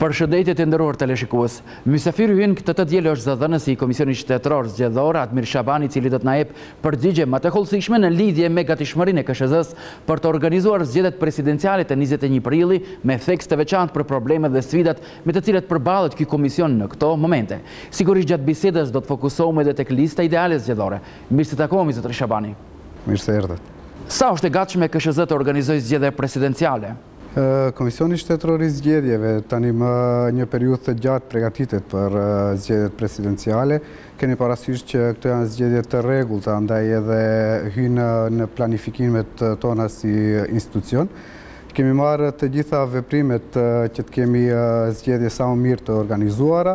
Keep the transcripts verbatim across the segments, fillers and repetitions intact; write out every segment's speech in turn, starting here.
Përshëndetje të nderuar teleshikues. Mysafiri ynë këtë të diel është zëdhënësi i Komisionit Shtetëror Zgjedhor Admir Shabani, i cili do të na jep përgjigje më të hollësishme në lidhje me gatishmërinë e K S Z-s për të organizuar zgjedhjet presidenciale të njëzet e një prilli me theks të veçantë për problemet dhe sfidat me të cilat përballet ky komision në këto momente. Sigurisht gjatë bisedës do të fokusohemi edhe tek lista ideale zgjedhore. Mirë se takohemi zotëri Shabani. Mirë se erdhët. Sa është e gatshme K S Z të organizojë zgjedhje presidenciale? Komisioni Shtetëror i Zgjedhjeve tani më një periudhë të gjatë përgatitet për zgjedhjet presidenciale. Keni parasysh që këto janë zgjedhje të rregullta, andaj edhe hynë në planifikimet tona si institucion. Kemi marrë të gjitha veprimet që të kemi zgjedhje sa më mirë të organizuara.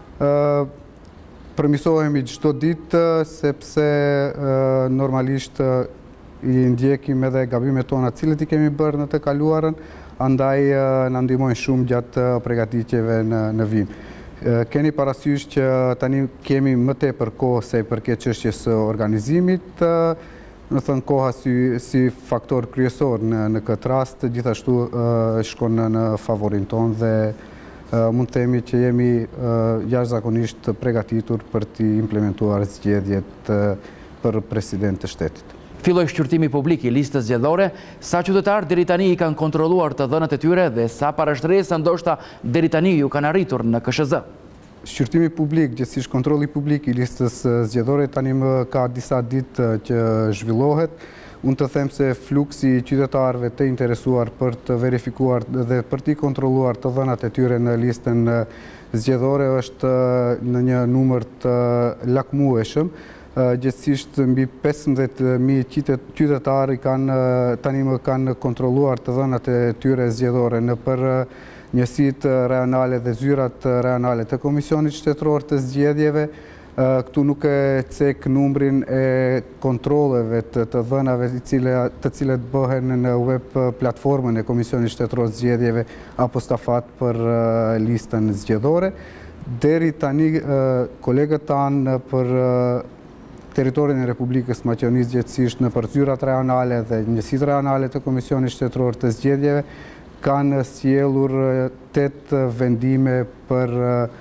Përmisohemi çdo ditë sepse normalisht i ndjekim edhe gabimet tona cilët i kemi bërë në të kaluarën, andaj në ndihmojnë shumë gjatë përgatitjeve në, në vim. Keni parasysh që tani kemi më tepër kohë se i përket çështjes së organizimit, në thënë koha si, si faktor kryesor në, në këtë rast, gjithashtu shkon në, në favorin ton dhe mund të themi që jemi jashtëzakonisht përgatitur për të implementuar zgjedhjet për president të shtetit. Filloi shqyrtimi publik i listës zgjedhore, sa qytetarë deri tani i kanë kontrolluar të dhënat e tyre dhe sa parashtresa ndoshta deri tani ju kanë arritur në K S Z? Shqyrtimi publik, gjithsesi kontrolli publik i listës zgjedhore tani më ka disa ditë që zhvillohet. Unë të them se fluksi i qytetarëve të interesuar për të verifikuar dhe për të kontrolluar të dhënat e tyre në listën zgjedhore është në një numër të lakmueshëm. Gjithsesisht mbi pesëmbëdhjetë mijë qytetarë kanë tani më kanë kontrolluar të dhënat e tyre zgjedhore në për njësitë rajonale dhe zyrat rajonale të Komisionit Shtetëror të Zgjedhjeve. Këtu nuk e cek numrin e kontrolleve të, të dhënave të cilat bëhen në web platformën e Komisionit Shtetëror të Zgjedhjeve apo stafat për listën zgjedhore. Deri tani kolegët tanë për teritorin e Republikës Maqedonisë gjithësisht në për zyrat rajonale dhe njësitë rajonale të Komisionit Shtetëror të Zgjedhjeve kanë sjellur tetë vendime për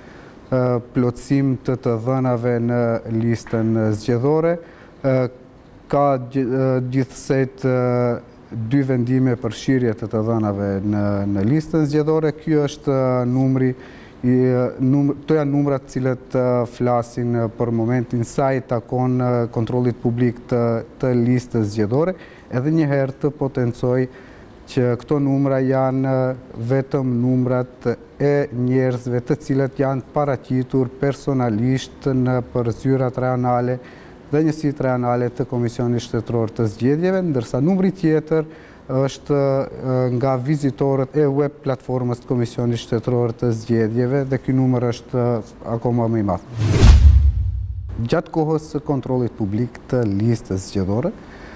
plotësim të të dhënave në listën zgjedhore. Ka gjithsejt dy vendime për shirje të të dhënave në, në listën zgjedhore. Ky është numri I, num, to janë numrat cilët uh, flasin uh, për momentin sa i takon uh, kontrollit publik të, të listës zgjedhore, edhe njëherë të potencoj që këto numra janë uh, vetëm numrat e njerëzve të cilët janë paraqitur personalisht në për zyrat rajonale dhe njësitë rajonale të Komisionit Shtetëror të Zgjedhjeve, ndërsa numri tjetër është nga vizitorët e web platformës të Komisionit Shtetëror të Zgjedhjeve dhe ky numër është akoma më i madh. Gjatë kohës së kontrollit publik të listës zgjedhore,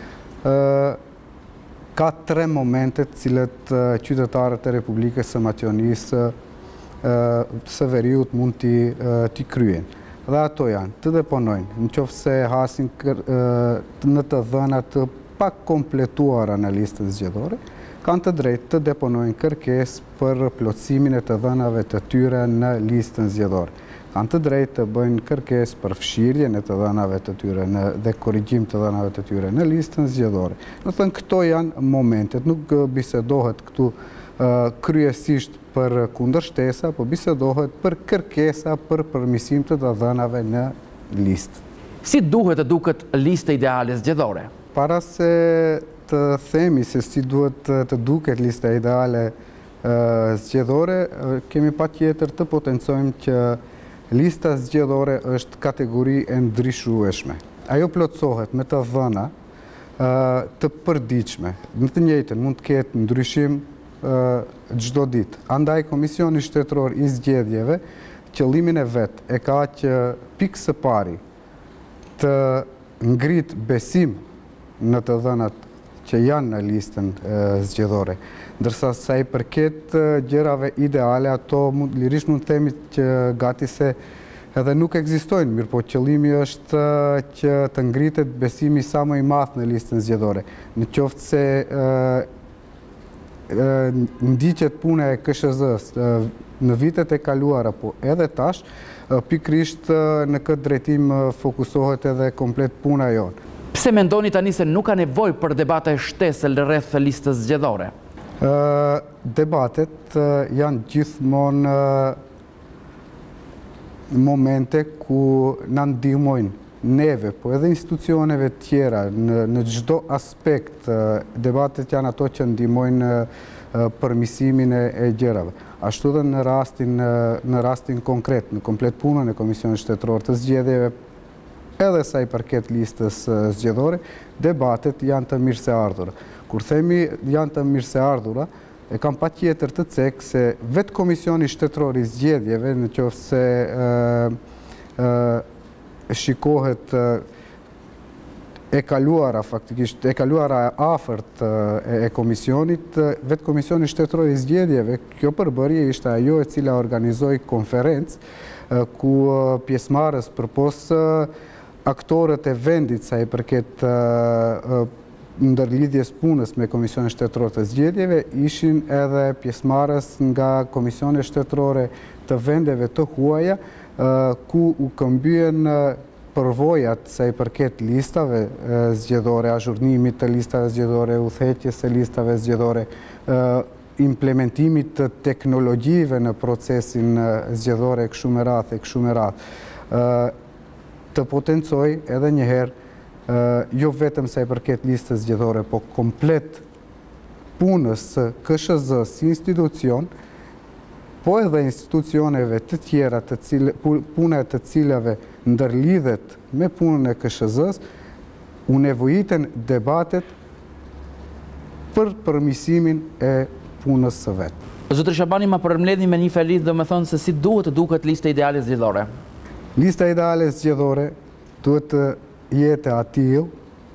ka tre momente të cilët qytetarët e Republikës së Maqedonisë së Veriut mund t'i kryen. Dhe ato janë të deponojnë, nëse hasin në të dhëna të pak kompletuara në listën zgjedhore, kanë të drejtë të deponojnë kërkesë për plotësimin e të dhënave të tyre në listën zgjedhore. Kanë të drejtë të bëjnë kërkesë për fshirjen e të dhënave të tyre në, dhe korrigjim të dhënave të tyre në listën zgjedhore. Do të thënë këto janë momentet, nuk bisedohet këtu uh, kryesisht për kundërshtesa, po bisedohet për kërkesa për përmirësim të të dhënave në listë. Si duhet të duket lista ideale zgjedhore? Para se të themi se si duhet të duket lista ideale zgjedhore, kemi patjetër të potencojmë që lista zgjedhore është kategori e ndryshueshme. Ajo plotësohet me të dhëna të përdiqme. Në të njëjtën mund të ketë ndryshim çdo ditë. Andaj Komisioni Shtetëror i Zgjedhjeve qëllimin e vet e ka që pikë së pari të ngrit besim në të dhënat që janë në listën e, zgjedhore. Ndërsa sa i përket gjërave ideale, ato mund, lirisht mund të themi që gati se edhe nuk ekzistojnë, mirë po qëllimi është që të ngritet besimi sa më i madh në listën zgjedhore. Në qoftë se e, ndiqet puna e K S Z-s në vitet e kaluara, po edhe tash, pikrisht në këtë drejtim fokusohet edhe komplet puna jonë. Pse mendoni tani se nuk ka nevojë për debate shtesë rreth listës zgjedhore? Debatet janë gjithmonë momente ku na ndihmojnë neve, po edhe institucioneve tjera, në çdo aspekt. Debatet janë ato që ndihmojnë përmirësimin e gjërave. Ashtu edhe në rastin në rastin konkret, në komplet punën e Komisionit Shtetëror të Zgjedhjeve, edhe sa i përket listës zgjedhore, debatet janë të mirëseardhura. Kur themi janë të mirëseardhura, e kam patjetër të cek se vetë Komisioni Shtetëror i Zgjedhjeve, nëse shikohet e kaluara faktikisht, e kaluara afërt e komisionit, vetë Komisioni Shtetëror i Zgjedhjeve, kjo përbërje ishte ajo e cila organizoi konferencë ku pjesëmarrës përpos aktorët e vendit sa i përket ndërlidhjes punës me Komisionin Shtetëror të Zgjedhjeve, ishin edhe pjesëmarrës nga Komisionet shtetërore të vendeve të huaja, ku u këmbyen përvojat sa i përket listave zgjedhore, azhurnimit të listave zgjedhore, udhëheqjes së listave zgjedhore, implementimit të teknologjive në procesin zgjedhor e kështu me radhë, e kështu me radhë. Të potencoj edhe njëherë, jo vetëm sa i përket listës zgjedhore, po komplet punës së K S Z si institucion, po edhe institucioneve të tjera, puna të cilave ndërlidhet me punën e K S Z-s, u nevojiten debatet për përmirësimin e punës së vet. Zotri Shabani, ma përmbledhni me një fjali, do me thonë se si duhet të duket lista ideale zgjedhore? Lista ideale zgjedhore duhet të jetë atill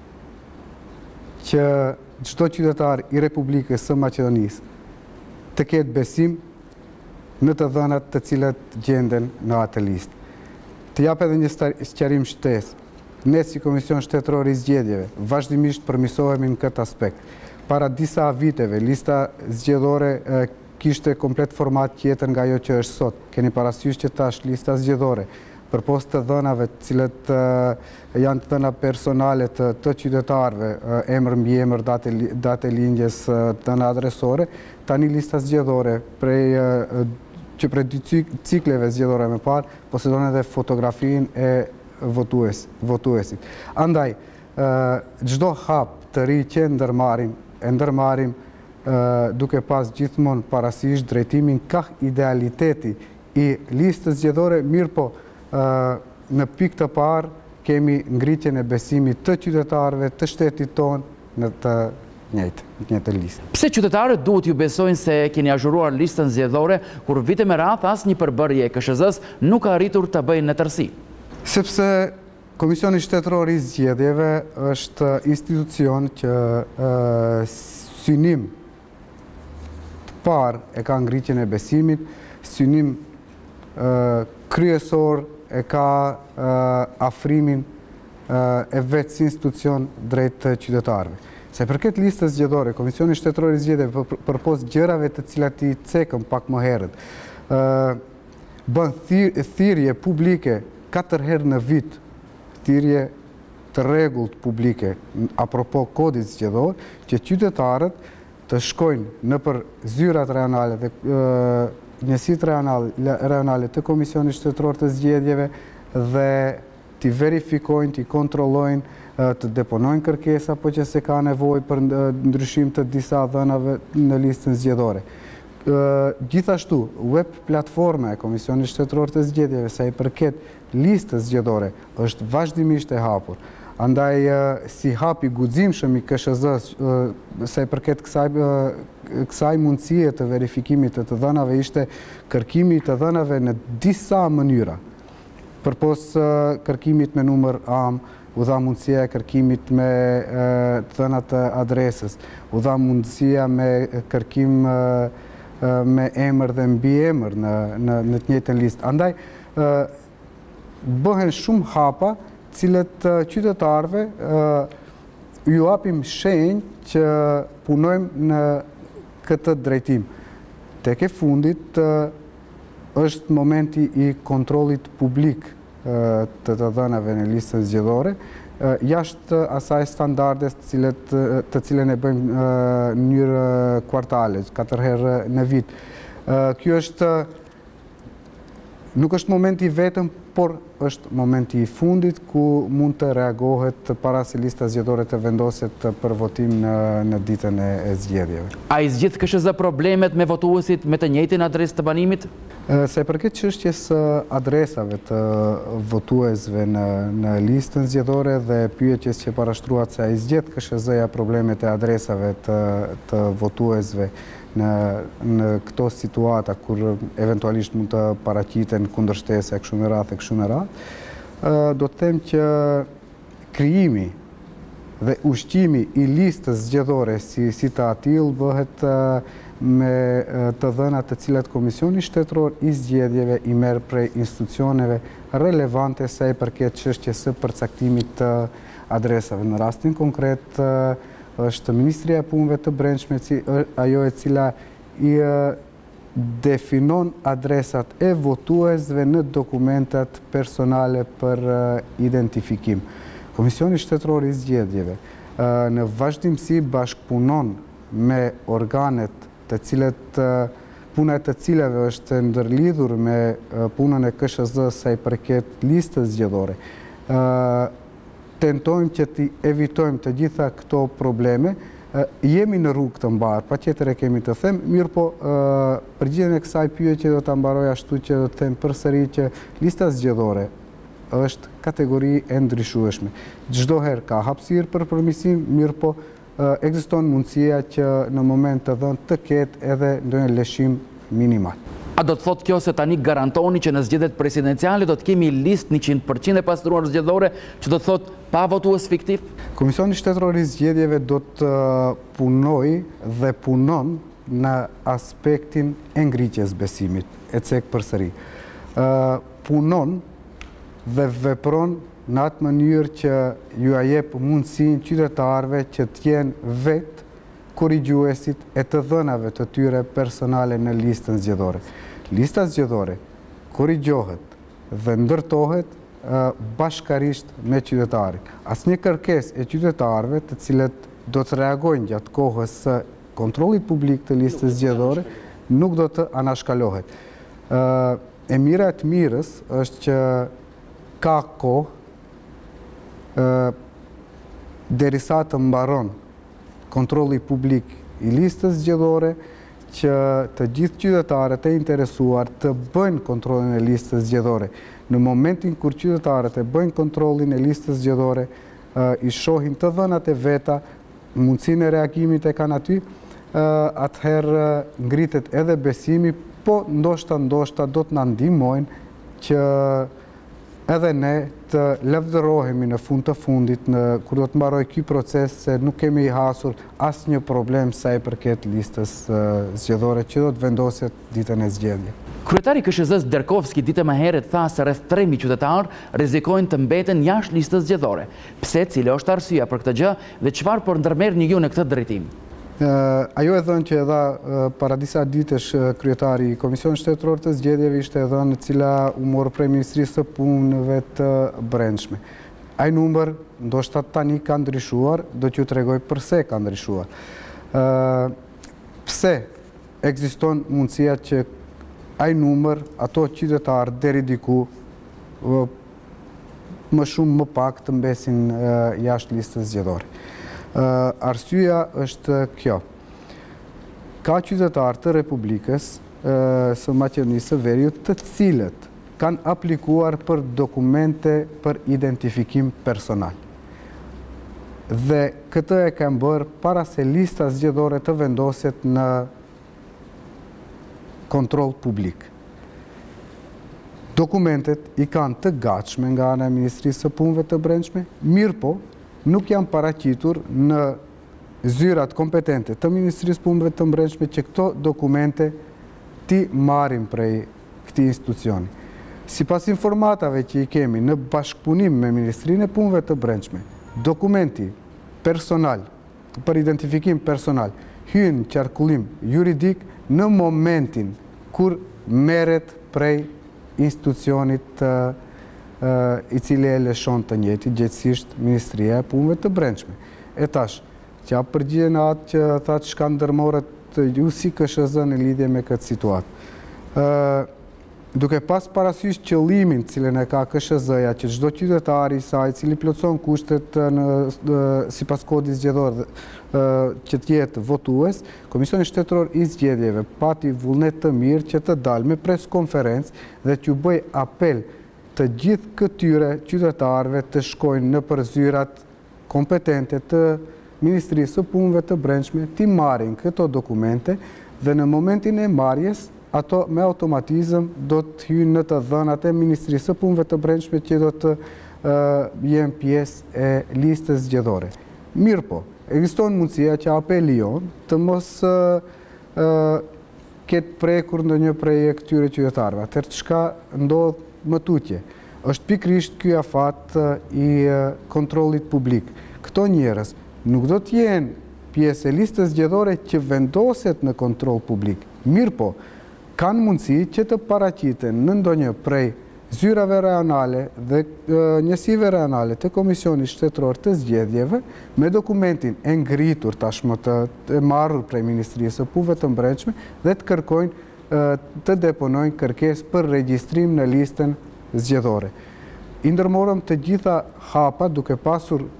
që çdo qytetar i Republikës së Maqedonisë të ketë besim në të dhënat të cilat gjenden në atë listë. Të jap edhe një sqarim shtesë. Ne si Komision Shtetëror i Zgjedhjeve vazhdimisht përmirësohemi në këtë aspekt. Para disa viteve, lista zgjedhore kishte komplet format tjetër nga ajo që është sot. Keni parasysh që tash lista zgjedhore përpos të dhënave të cilët janë të dhëna personale të qytetarëve, emër mbi emër, datë lindjes, dhëna adresore, tani lista zgjedhore prej që prej dy cikleve zgjedhore me parë, posedon edhe fotografinë e votuesit. Andaj, çdo hap të ri që ndërmarrim, e ndërmarrim duke pas gjithmonë parasysh drejtimin ka idealiteti i listës zgjedhore, mirë po në pikë të parë kemi ngritjen e besimit të qytetarëve të shtetit tonë në të njëjtë, njëjtë listë. Pse qytetarët duhet ju besojnë se keni azhuruar listën zgjedhore kur vite me radhë asnjë përbërje e K S Z-s nuk ka arritur të bëjnë në tërësi? Sepse Komisioni Shtetëror i Zgjedhjeve është institucion që synim të parë e ka ngritjen e besimit, synim kryesor e ka afrimin e vetë si institucion drejt qytetarëve. Se përket listës zgjedhore, Komisioni Shtetëror i Zgjedhjeve përpos gjërave të cilat i cekëm pak më herët, bën thirrje publike katër herë në vit, thirrje të rregullt publike apropo kodit zgjedhor, që qytetarët të shkojnë nëpër zyrat rajonale dhe njësitë rajonale të Komisionit Shtetëror të Zgjedhjeve dhe t'i verifikojnë, t'i kontrollojnë, të deponojnë kërkesa, po që se ka nevojë për ndryshim të disa dhënave në listën zgjedhore. Gjithashtu, web platforma e Komisionit Shtetëror të Zgjedhjeve sa i përket listës zgjedhore është vazhdimisht e hapur. Andaj, si hapi guximshëm i K S Z-s sa i përket kësaj mundësie të verifikimit të të dhënave ishte kërkimi të dhënave në disa mënyra. Përpos kërkimit me numër A M, u dha mundësia e kërkimit me të dhënat të adresës, u dha mundësia me kërkim me emër dhe mbi emër në të njëjtën listë. Andaj, bëhen shumë hapa cilët qytetarëve ju japim shenjë që punojmë në këtë drejtim. Tek e fundit është momenti i kontrollit publik të të dhënave në listën zgjedhore, jashtë asaj standardes të cilën e bëjmë në mënyrë kvartale, katër herë në vit. Kjo është, nuk është momenti vetëm, por është momenti i fundit ku mund të reagohet para se lista zgjedhore të vendoset për votim në ditën e zgjedhjeve. A i zgjidh K S Z problemet me votuesit me të njëjtin adresë të banimit? Se përket çështjes adresave të votuesve në listën zgjedhore dhe pyetjes që parashtruat se a i zgjedh K S Z-ja problemet e adresave të votuesve në këto situata kur eventualisht mund të paraqiten kundërshtese e kështu me radhë e kështu me radhë, do të them që krijimi dhe ushqimi i listës zgjedhore si të atill bëhet me të dhënat të cilat Komisioni Shtetëror i Zgjedhjeve i merr prej institucioneve relevante sa i përket çështjes së përcaktimit të adresave. Në rastin konkret është Ministria e Punëve të Brendshme, ajo e cila i definon adresat e votuesve në dokumentat personale për identifikim. Komisioni Shtetëror i Zgjedhjeve në vazhdimsi bashkëpunon me organet të cilet puna e të cilave është ndërlidhur me punën e K S Z sa i përket listës zgjedhore. Tentojmë që të evitojmë të gjitha këto probleme, jemi në rrugë të mbarë, pa tjetër e kemi të them, mirë po përgjigjen e kësaj pyetje do të mbaroj ashtu që do të them përsëri që lista zgjedhore është kategori e ndryshueshme. Çdo herë ka hapësirë për përmirësim, mirë po ekziston mundësia që në moment të dhënë të ketë edhe ndonjë lëshim minimal. A do të thotë kjo se tani garantoni që në zgjedhjet presidenciale do të kemi listë njëqind përqind e pastruar zgjedhore, që do të thotë pa votues fiktiv? Komisioni Shtetëror i Zgjedhjeve do të punoj dhe punon në aspektin e ngritjes besimit, e cek përsëri. Punon dhe vepron në atë mënyrë që ju a jep mundësinë qytetarëve që të jenë vetë korrigjuesit e të dhënave të tyre personale në listën zgjedhore. Lista zgjedhore korrigjohet dhe ndërtohet bashkarisht me qytetarit. Asnjë kërkesë e qytetarëve të cilët do të reagojnë gjatë kohës së kontrollit publik të listës zgjedhore nuk do të anashkalohet. E mira e të mirës është që ka kohë derisa të mbaron kontrolli publik i listës zgjedhore, që të gjithë qytetarët e interesuar të bëjnë kontrollin e listës zgjedhore. Në momentin kur qytetarët e bëjnë kontrollin e listës zgjedhore, i shohin të dhënat e veta, mundësinë e reagimit e kanë aty, atëherë ngritet edhe besimi, po ndoshta ndoshta do të na ndihmojnë që edhe ne të lavdërohemi në fund të fundit, kur do të mbaroj ky proces, se nuk kemi i hasur asnjë problem sa i përket listës zgjedhore që do të vendoset ditën e zgjedhjeve. Kryetari K S Z-s Derkovski ditë më herët tha se rreth tre mijë qytetar rrezikojnë të mbeten jashtë listës zgjedhore. Pse, cila është arsyeja për këtë gjë dhe çfarë po ndërmerrni ju në këtë drejtim? Ajo e dhënë që e dha para disa ditësh kryetari i Komisionit Shtetëror të Zgjedhjeve ishte e dhënë, e cila u mor prej Ministrisë së Punëve të Brendshme. Ai numër ndoshta tani ka ndryshuar, do t'ju tregoj pse ka ndryshuar. Pse ekziston mundësia që ai numër, ato qytetarë deri diku më shumë më pak të mbesin jashtë listës zgjedhore. Arsyeja është kjo. Ka qytetarë të Republikës së Maqedonisë së Veriut të cilët kanë aplikuar për dokumente për identifikim personal. Dhe këtë e kanë bërë para se lista zgjedhore të vendoset në kontroll publik. Dokumentet i kanë të gatshme nga ana e Ministrisë së Punëve të Brendshme, mirë po, nuk janë paraqitur në zyrat kompetente të Ministrisë Punëve të Brendshme që këto dokumente ti marrin prej këtij institucioni. Sipas informatave që i kemi në bashkëpunim me Ministrinë e Punëve të Brendshme, dokumenti personal, për identifikim personal, hyn qarkullim juridik në momentin kur merret prej institucionit uh, uh, i cili e lëshon të njëjtin, gjithsesisht Ministria e Punëve të Brendshme. E tash, që përgjigjen atë që thatë shka ndërmorët ju si K S Z në lidhje me këtë situatë. Uh, duke pas parasysh qëllimin cilën e ka K S Z-ja që çdo qytetar i saj cili plotson kushtet në, në sipas kodit zgjedhor që të jetë votues, Komisioni Shtetëror i Zgjedhjeve pati vullnet të mirë që të dalë me preskonferencë dhe t'ju bëj apel të gjithë këtyre qytetarëve të shkojnë në përzyrat kompetente të Ministrisë së Punëve të Brendshme, t'i marrin këto dokumente dhe në momentin e marrjes ato me automatizëm do të hyjnë në të dhënat e Ministrisë së Punëve të Brendshme që do të uh, jenë pjesë e listës zgjedhore. Mirë po, ekziston mundësia që apeli jon të mos uh, uh, ketë prekur ndonjë prej këtyre qytetarëve. Atëherë çka ndodh më tutje? Është pikërisht ky afat uh, i uh, kontrollit publik. Këto njerëz nuk do të jenë pjesë e listës zgjedhore që vendoset në kontroll publik. Mirë po, kanë mundësi që të paraqiten në ndonjë prej zyrave rajonale dhe e, njësive rajonale të Komisionit Shtetëror të Zgjedhjeve me dokumentin e ngritur tashmë të, të marrur prej Ministrisë së Punëve të Brendshme dhe të kërkojnë e, të deponojnë kërkesë për regjistrim në listën zgjedhore. I ndërmorëm të gjitha hapa duke pasur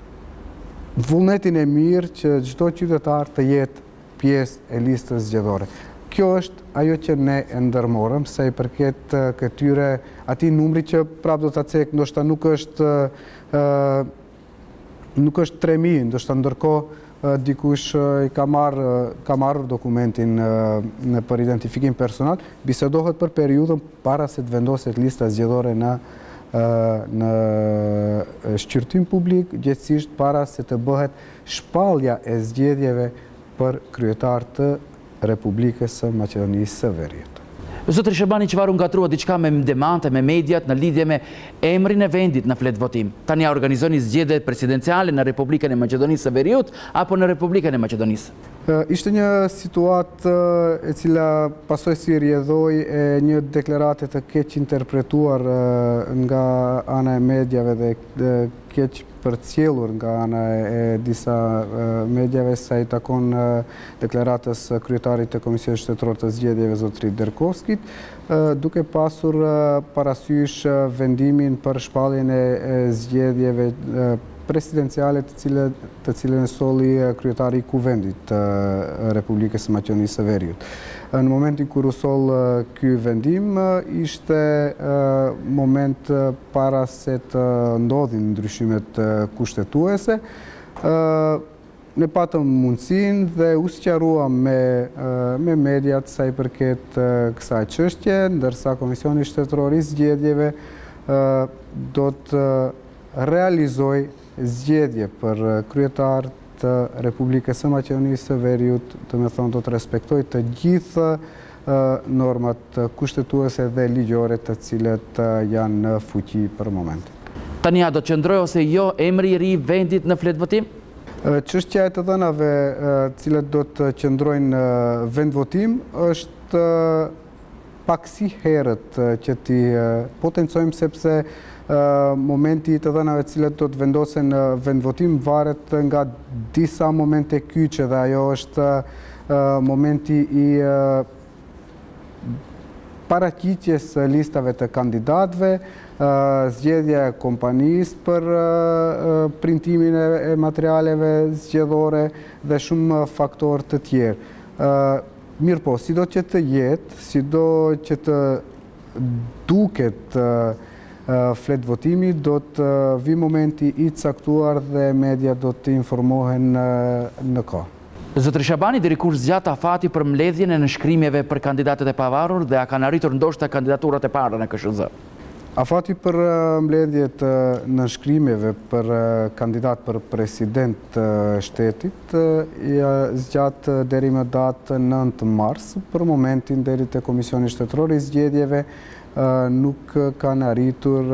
vullnetin e mirë që çdo qytetar të jetë pjesë e listës zgjedhore. Kjo është ajo që ne e ndërmorëm, sa i përket uh, këtyre atij numri që prap do ta cek, ndoshta nuk është uh, nuk është tre mijë, ndoshta ndërkohë uh, dikush uh, i ka marrë uh, ka marrë dokumentin uh, në për identifikim personal, bisedohet për periudhën para se të vendoset lista zgjedhore në uh, në shqyrtim publik, gjithsesi para se të bëhet shpallja e zgjedhjeve për kryetar të Republikës së Maqedonisë së Veriut. Zotri Shebani, çfarë u ngatrua diçka me demante, me mediat në lidhje me emrin e vendit në flet votim? Tani ja organizoni zgjedhjet presidenciale në Republikën e Maqedonisë së Veriut apo në Republikën e Maqedonisë? Ishte një situatë e cila pasoj si rjedhoj e një deklarate të keq interpretuar nga ana e medjave dhe keq përcjellur nga ana e disa medjave sa i takon deklaratës kryetarit të Komisionit Shtetëror të Zgjedhjeve zotrit Derkovskit, duke pasur parasysh vendimin për shpalljen e zgjedhjeve presidenciale të cilën të cilën e solli kryetari i kuvendit të Republikës së Maqedonisë së Veriut. Në momentin kur u soll ky vendim, ishte moment para se të ndodhin ndryshimet kushtetuese. Ne patëm mundësinë dhe u sqaruam me me mediat sa i përket kësaj çështje, ndërsa Komisioni Shtetëror i Zgjedhjeve do të realizoj zgjedhje për kryetar të Republikës së Maqedonisë së Veriut, të me thonë do të respektoj të gjithë normat kushtetuese dhe ligjore të cilet janë në fuqi për momentin. Tani a do të qëndrojë ose jo emri i ri i vendit në flet votim? Çështja e të dhënave cilet do të qëndrojnë në vendvotim është pak si herët që ti potencojmë, sepse momenti i të dhënave cilet do të vendosen në vendvotim varet nga disa momente kyçe dhe ajo është momenti i paraqitjes listave të kandidatëve, zgjedhja e kompanisë për printimin e materialeve zgjedhore dhe shumë faktorë të tjerë. Mirë po, sido që të jetë, sido që të duket flet votimi, do të vi momenti i caktuar dhe media do të informohen në kohë. Zotri Shebani, deri kur zgjat afati për mbledhjen e nënshkrimjeve për kandidatët e pavarur dhe a kanë arritur ndoshta kandidaturat e para në K S Z? Afati për mbledhjet nënshkrimjeve për kandidat për president të shtetit zgjat deri më datë nëntë mars, për momentin deri te Komisioni Shtetëror i Zgjedhjeve nuk kanë arritur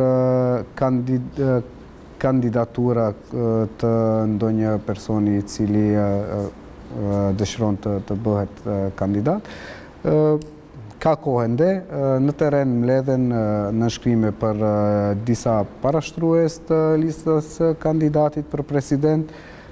kandidatura të ndonjë personi i cili dëshiron të, të bëhet kandidat. Ka kohë ende, në teren mbledhen nënshkrime për disa parashtrues të listës kandidatit për president.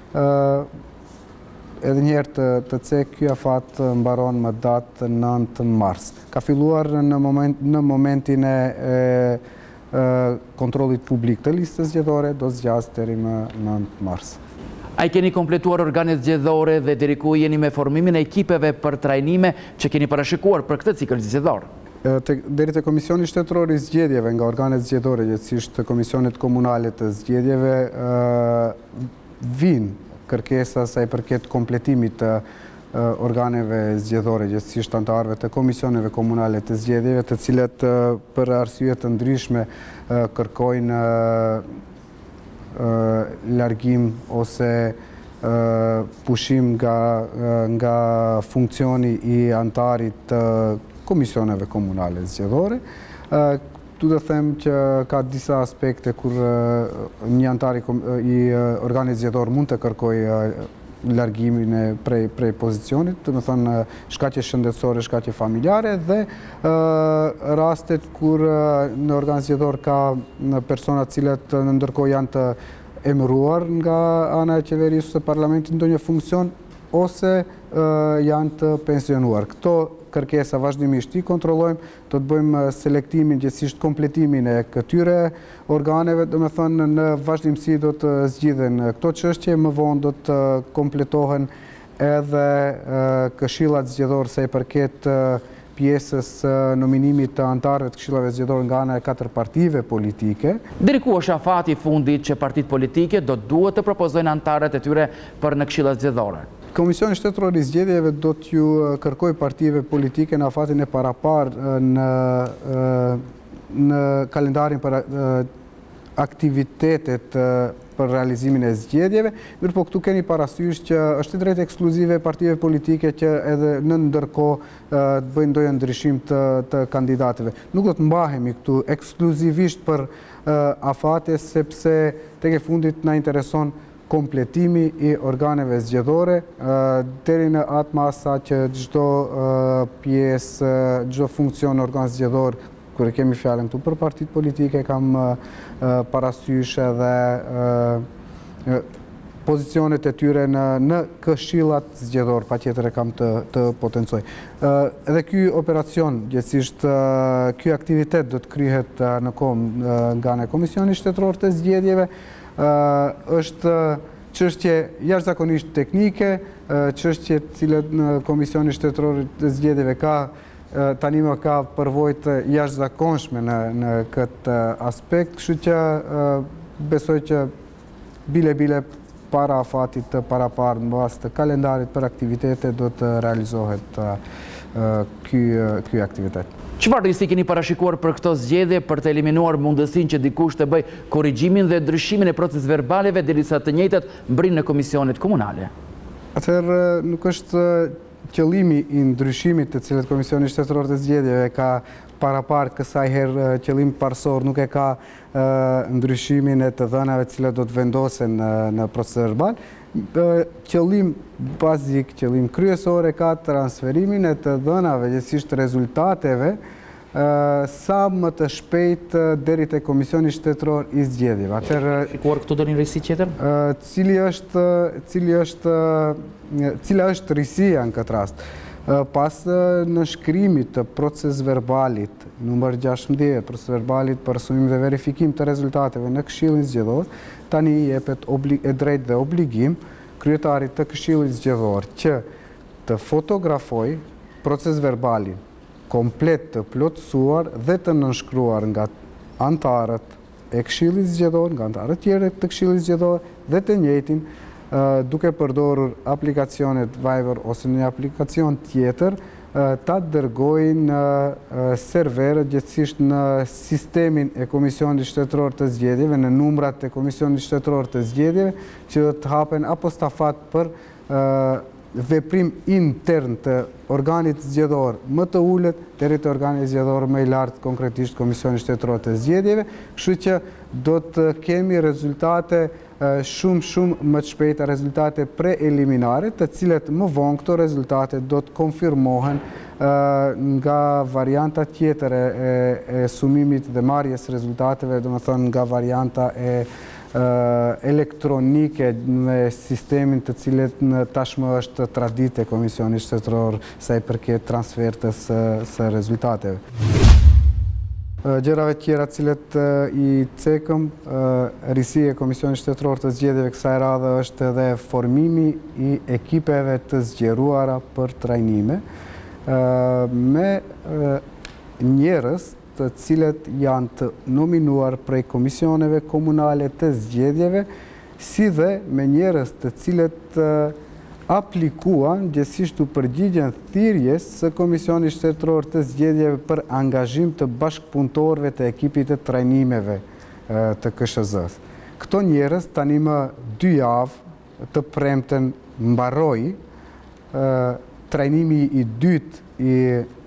Edhe njerë të, të cek, ky afat mbaron më datë nëntë mars. Ka filluar në, moment, në momentin e, e kontrollit publik të listës zgjedhore, do zgjasë deri më nëntë mars. A i keni kompletuar organet zgjedhore dhe deri ku jeni me formimin e ekipeve për trajnime që keni parashikuar për këtë cikël zgjedhor? Deri te Komisioni Shtetëror i Zgjedhjeve nga organet zgjedhore, gjithësisht Komisionet Komunale të Zgjedhjeve, vinë kërkesa sa i përket kompletimit të organeve zgjedhore, gjithësisht anëtarëve të komisioneve komunale të zgjedhjeve, të cilat për arsye të ndryshme kërkojnë largim ose pushim nga, nga funkcioni i anëtarit të komisioneve komunale zgjedhore. Tu dhe them që ka disa aspekte kur një antar i organit zgjedhor mund të kërkoj largimin e prej, prej pozicionit, të më thënë shkaqe shëndetësore, shkaqe familjare, dhe rastet kur në organ zgjedhor ka persona cilat në ndërkohë janë të emëruar nga ana e qeverisë së parlamentit ndonjë funksion, ose janë të pensionuar. Këto kërkesa vazhdimisht i kontrollojmë, do të bëjmë selektimin, gjithësisht kompletimin e këtyre organeve, do me thënë në vazhdimsi do të zgjidhen këto çështje, më vonë do të kompletohen edhe këshillat zgjedhor sa i përket pjesës nominimit të anëtarëve të këshillave zgjedhore nga ana e katër partive politike. Deri ku është afati i fundit që partitë politike do duhet të propozojnë anëtarët e tyre për në këshillat zgjedhore? Komisioni Shtetëror i Zgjedhjeve do t'ju kërkoj partive politike në afatin e paraparë në, në kalendarin për aktivitetet për realizimin e zgjedhjeve, mirë po këtu keni parasysh që është i drejtë ekskluzive partive politike që edhe në ndërkohë të bëjnë ndonjë ndryshim të, të kandidatëve. Nuk do të mbahemi këtu ekskluzivisht për afate, sepse tek e fundit na intereson kompletimi i organeve zgjedhore, deri në atë masa që çdo pjesë, çdo funksion organ zgjedhor, kur e kemi fjalën këtu për partitë politike, kam parasysh edhe pozicionet e tyre në, në këshillat zgjedhor, patjetër e kam të, të potencoj. Edhe ky operacion, gjithësisht ky aktivitet do të kryhet në kohë nga në Komisioni Shtetëror të Zgjedhjeve, është çështje jashtëzakonisht teknike, çështje të cilët në Komisioni Shtetëror të Zgjedhjeve ka tani më ka përvojë të jashtëzakonshme në, në këtë aspekt, kështu që besoj që bile-bile para afatit të paraparë në bazë të kalendarit për aktivitete do të realizohet ky, ky aktivitet. Çfarë risi keni parashikuar për këto zgjedhje për të eliminuar mundësinë që dikush të bëj korrigjimin dhe ndryshimin e proces verbaleve derisa të njëjtat mbrin në komisionet komunale? Atëherë nuk është qëllimi i ndryshimit të cilët Komisioni Shtetëror të Zgjedhjeve ka paraparë kësaj herë qëllim parsor, nuk e ka ndryshimin e të dhënave të cilat do të vendosen në proces verbal. Qëllim bazik, qëllim kryesor e ka transferimin e të dhënave, gjithësisht rezultateve, sa më të shpejt deri te Komisioni Shtetëror i Zgjedhjeve. Atëherë, shikuar këtu do një risi tjetër? Cili është, cili është, cila është risia në këtë rast? Pas në shkrimit të proces verbalit numër gjashtëdhjetë, proces verbalit për sumim dhe verifikim të rezultateve në Këshillin Zgjedhor, tani jepet e drejtë dhe obligim kryetarit të Këshillit Zgjedhor që të fotografoj proces verbalin komplet të plotësuar dhe të nënshkruar nga antarët e Këshillit Zgjedhor, nga antarët tjerë të Këshillit Zgjedhor dhe të njëjtin duke përdorur aplikacionet Viber ose një aplikacion tjetër, ta dërgojnë në serverët, gjithësisht në sistemin e Komisionit Shtetëror të Zgjedhjeve, në numrat e Komisionit Shtetëror të Zgjedhjeve, që do të hapen apostafat për veprim intern të organit zgjedhor më të ulët deri te organi zgjedhor më i lartë, konkretisht Komisioni Shtetëror të Zgjedhjeve, kështu që do të kemi rezultate shumë shumë më të shpejta, rezultate preeliminare, të cilat më vonë këto rezultate do të konfirmohen nga varianta tjetër e, e sumimit dhe marrjes rezultateve, domethënë nga varianta e elektronike me sistemin të cilet në tashmë është traditë e Komisioni Shtetëror sa i përket transfertës së rezultateve. Gjërave tjera cilet i cekëm, risi e Komisioni Shtetëror të Zgjedhjeve kësaj radhe është edhe formimi i ekipeve të zgjeruara për trajnime me njerëz të cilët janë të nominuar prej komisioneve komunale të zgjedhjeve, si dhe me njerëz të cilët aplikuan gjithsesi u përgjigjen thirrjes së Komisionit Shtetëror të Zgjedhjeve për angazhim të bashkëpunëtorëve të ekipit të trajnimeve të K S Z-s. Këto njerëz tani më dy javë të premten mbaroi trajnimi i dytë i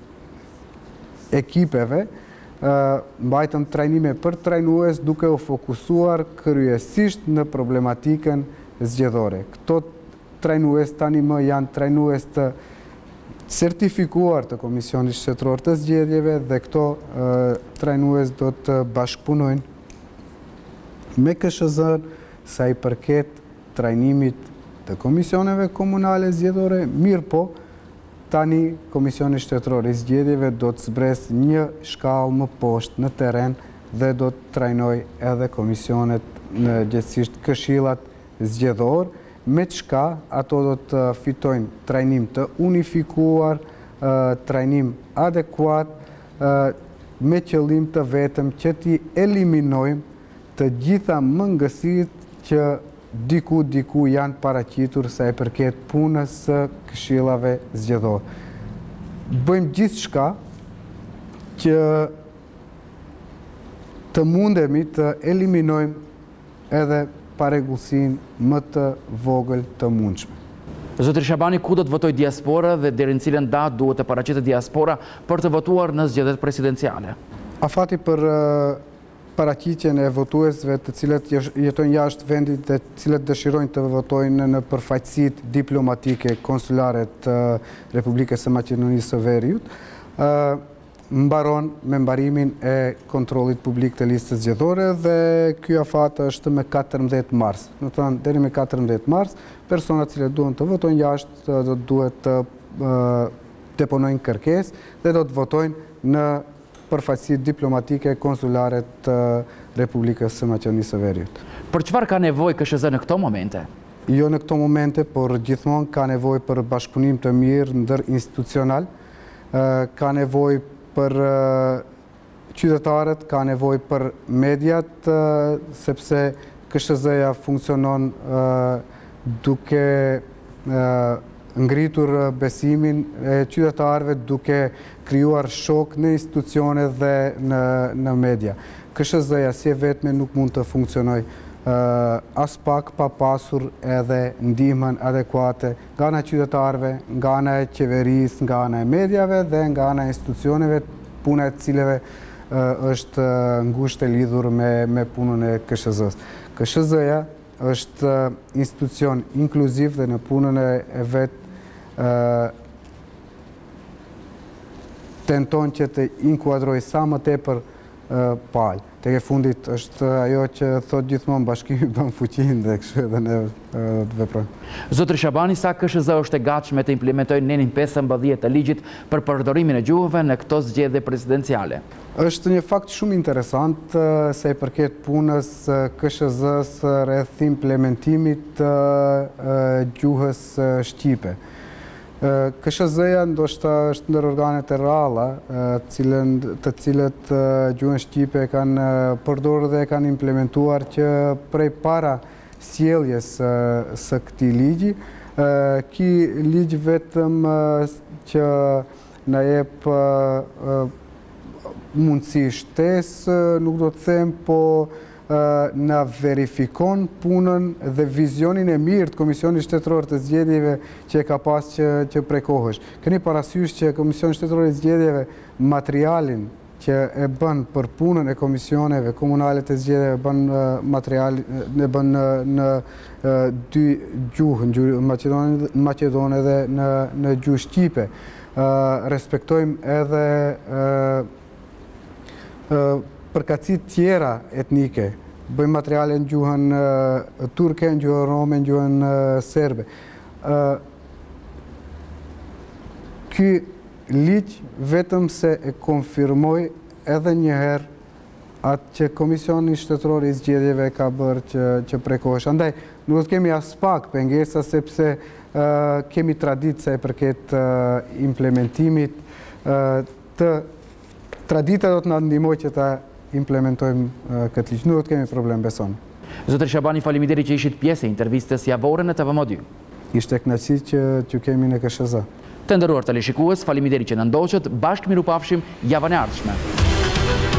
ekipeve, mbajtëm trajnime për trajnues duke u fokusuar kryesisht në problematikën zgjedhore. Këto trajnues tani më janë trajnues të certifikuar të Komisionit Shtetëror të Zgjedhjeve dhe këto trajnues do të bashkëpunojnë me K S Z-n sa i përket trajnimit të komisioneve komunale zgjedhore, mirë po, tani Komisioni Shtetëror i Zgjedhjeve do të zbresë një shkallë më poshtë në terren dhe do të trajnoj edhe komisionet në gjithësisht këshillat zgjedhor, me çka ato do të fitojnë trajnim të unifikuar, trajnim adekuat, me qëllim të vetëm që t'i eliminojmë të gjitha mangësitë që diku diku janë paraqitur sa e përket punës së këshillave zgjedhor. Bëjmë gjithçka që të mundemi të eliminojmë edhe parregullsinë më të vogël të mundshme. Zotri Shabani, ku do të votojë diaspora dhe deri në cilën datë duhet të paraqitet diaspora për të votuar në zgjedhjet presidenciale? Afati për paraqitjen e votuesve të cilët jetojnë jashtë vendit dhe të cilët dëshirojnë të votojnë në përfaqësitë diplomatike konsulare të Republikës së Maqedonisë së Veriut, mbaron me mbarimin e kontrollit publik të listës zgjedhore dhe ky afat është me katërmbëdhjetë mars. Do të thonë deri me katërmbëdhjetë mars, personat që duan të votojnë jashtë do duhet të deponojnë kërkesë dhe do të votojnë në përfaqësitë diplomatike konsulare të Republikës së Maqedonisë së Veriut. Për çfarë ka nevojë K S Z në këto momente? Jo në këto momente, por gjithmonë ka nevojë për bashkëpunim të mirë ndërinstitucional, ka nevojë për qytetarët, ka nevojë për mediat, sepse K S Z-ja funksionon duke ngritur besimin e qytetarëve, duke krijuar shok në institucione dhe në, në media. K S Z-ja si e vetme nuk mund të funksionojë as pak pa pasur edhe ndihmën adekuate nga ana e qytetarëve, nga ana e qeverisë, nga ana e mediave dhe nga ana e institucioneve, puna e cilëve është ngushtë e lidhur me, me punën e K S Z-s. K S Z-ja është institucion inkluziv dhe në punën e vet tenton që të inkuadrojë sa më tepër palë. Tek e fundit është ajo që thot gjithmonë bashkimi bën fuqinë dhe kështu edhe ne të veprojmë. Zotri Shabani, sa K S Z është e gatshme të implementojë nenin pesëmbëdhjetë të ligjit për përdorimin e gjuhëve në këto zgjedhje presidenciale? Është një fakt shumë interesant se i përket punës K S Z-s rreth implementimit të gjuhës shqipe. K S Z-ja ndoshta është ndër organet e rralla të cilët gjuhën shqipe kanë përdorur dhe kanë implementuar që prej para sjelljes së këtij ligji, ky ligj vetëm që na jep mundësi shtesë, nuk do të them, po na verifikon punën dhe vizionin e mirë të Komisionit Shtetëror të Zgjedhjeve që e ka pas që, që prej kohësh. Keni parasysh që Komisioni Shtetëror i Zgjedhjeve materialin që e bën për punën e komisioneve komunale të zgjedhjeve bën material e bën në, në dy gjuhë, në gjuhë maqedone dhe në në gjuhë shqipe. Respektojmë edhe përkatësit tjera etnike. Bëjmë materiale në gjuhën turke, në gjuhën rome, në gjuhën serbe. Ky ligj vetëm se e konfirmoj edhe njëherë atë që Komisioni Shtetëror i Zgjedhjeve ka bërë që, që prej kohësh. Andaj, nuk të kemi as pak pengesa sepse uh, kemi traditë sa i përket uh, implementimit uh, të tradita do të na ndihmoj që ta implementojmë uh, këtë ligj. Nuk do të kemi problem, beson. Zotër Shabani, faleminderit që ishit pjesë e intervistës javore në T V M dy. Ishte kënaqësi që t'ju kemi në K S Z. Të nderuar teleshikues, faleminderit që na ndoqët, bashkë miru pafshim javën e ardhshme.